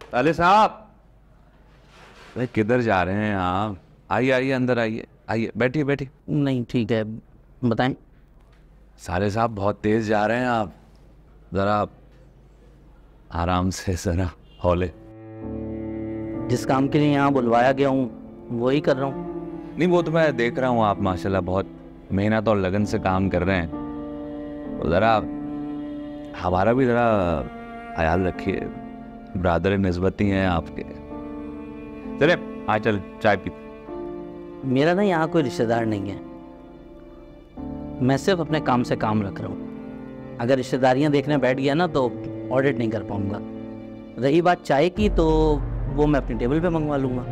ताले साहब, अरे किधर जा रहे हैं आप? आइए आइए, अंदर आइए, आइए बैठिए बैठिए। नहीं ठीक है, बताएं। साले साहब बहुत तेज जा रहे हैं आप, जरा आराम से, जरा हौले। जिस काम के लिए यहाँ बुलवाया गया हूँ वही कर रहा हूँ। नहीं वो तो मैं देख रहा हूँ, आप माशाल्लाह बहुत मेहनत और लगन से काम कर रहे हैं, तो ज़रा हमारा भी ज़रा ख्याल रखिए, ब्रादर निस्बती हैं आपके। चले हाँ चल चाय पी। मेरा ना यहाँ कोई रिश्तेदार नहीं है, मैं सिर्फ अपने काम से काम रख रहा हूँ। अगर रिश्तेदारियाँ देखने बैठ गया ना तो ऑडिट नहीं कर पाऊँगा। रही बात चाय की तो वो मैं अपनी टेबल पे मंगवा लूँगा।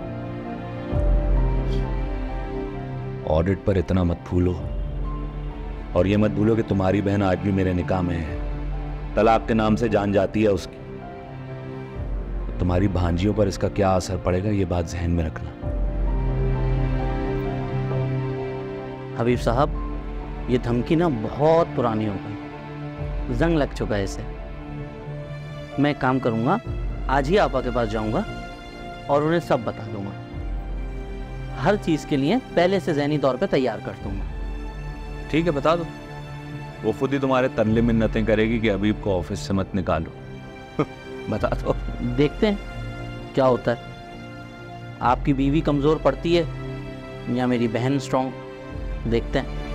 ऑडिट पर इतना मत भूलो, और ये मत भूलो कि तुम्हारी बहन आज भी मेरे निकाह में है। तलाक के नाम से जान जाती है उसकी, तो तुम्हारी भांजियों पर इसका क्या असर पड़ेगा ये बात जहन में रखना। हबीब साहब, ये धमकी ना बहुत पुरानी हो गई, जंग लग चुका है इसे। मैं एक काम करूँगा, आज ही आपा के पास जाऊँगा और उन्हें सब बता दूँगा। हर चीज़ के लिए पहले से ज़हनी तौर पे तैयार कर दूँगा। ठीक है बता दो, वो खुद ही तुम्हारे तरले मिन्नतें करेगी कि हबीब को ऑफिस से मत निकालो। बता दो, देखते हैं क्या होता है। आपकी बीवी कमज़ोर पड़ती है या मेरी बहन स्ट्रॉन्ग, देखते हैं।